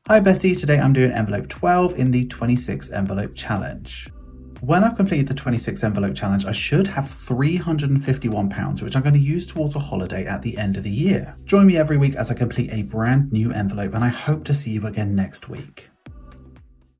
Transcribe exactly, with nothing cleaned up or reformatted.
Hi Bestie, today I'm doing envelope twelve in the twenty-six envelope challenge. When I've completed the twenty-six envelope challenge, I should have three hundred and fifty-one pounds, which I'm going to use towards a holiday at the end of the year. Join me every week as I complete a brand new envelope, and I hope to see you again next week.